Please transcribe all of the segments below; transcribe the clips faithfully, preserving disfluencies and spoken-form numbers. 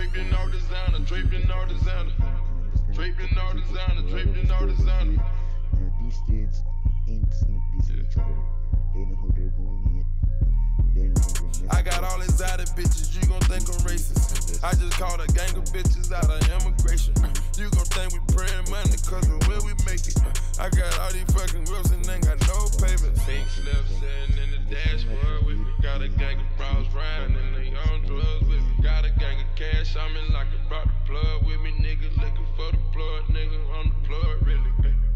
Draped in all designer, draped in all designer. Draped in all designer, draped in all designer. You know, these students ain't sneak dissing each other. They know who they're going in. They know who they're messing I got all exotic bitches, you gon' think I'm racist. I just called a gang of bitches out of immigration. You gon' think we praying money cause of where we make it. I got all these fucking whips and ain't got no payments. Pink slips sitting in the dashboard with me. Got a gang of bros riding and they on drugs with me. Got a gang of cash on me like I brought the plug with me. Nigga looking for the plug, nigga on the plug, really.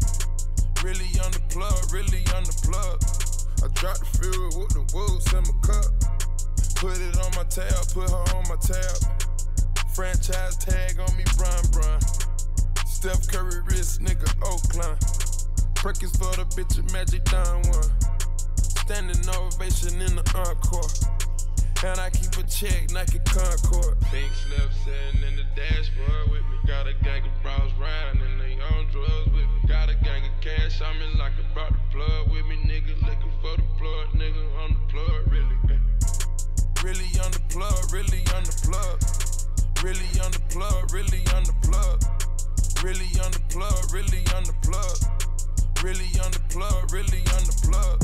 Really on the plug, really on the plug. I dropped the fuel with the wolves in my cup. Put it on my tab, put her on my tab. Franchise tag on me, Bron Bron. Steph Curry wrist, nigga, Oakland. Perkins for the bitch, Magic Don one. Standing ovation in the encore. And I keep a check, Nike Concord. Pink slip sitting in the dashboard with me. Got a gang of bros riding and they on drugs with me. Got a gang of cash on me like I brought the plug with me. Nigga looking for the plug, nigga on the plug, really. Really on the plug, really on the plug. Really on the plug, really on the plug. Really on the plug, really on the plug. Really on the plug, really on the plug.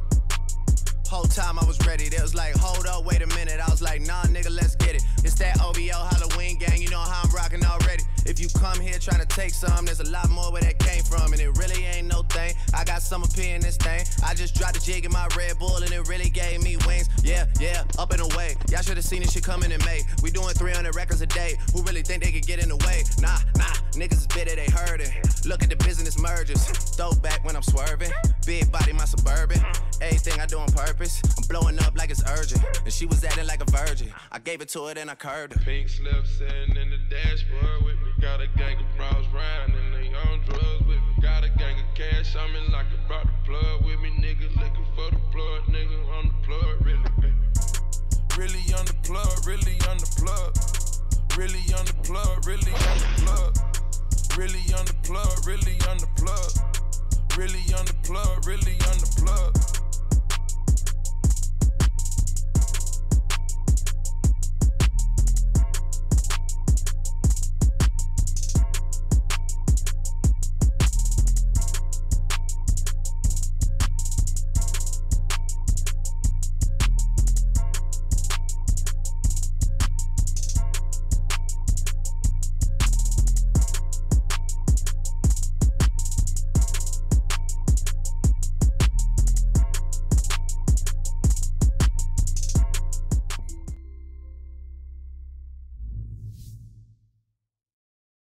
Whole time I was ready, they was like, hold up, wait a minute. I was like, nah, nigga, let's get it. It's that O V O Halloween gang, you know how I'm rocking already. If you come here trying to take some, there's a lot more where that came from. And it really ain't no thing, I got some up here in this thing. I just dropped a jig in my Red Bull and it really gave me wings. Yeah, yeah, up and away. Y'all should've seen this shit coming in May. We doing three hundred records a day. Who really think they could get in the way? Nah, nah, niggas is bitter, they heard it. Look at the business mergers. Throwback when I'm swerving. Big body, my Suburban. Everything I do on purpose. I'm blowing up like it's urgent. And she was acting like a virgin. I gave it to her, then I curved her. Pink slip sitting in the dashboard with me. Got a gang of bros riding and they on drugs with me. Got a gang of cash on me like I brought the plug with me. Nigga looking for the plug, nigga on the plug, really. Really on the plug, really on the plug. Really on the plug, really on the plug. Really on the plug, really on the plug. Really on the plug, really on the plug.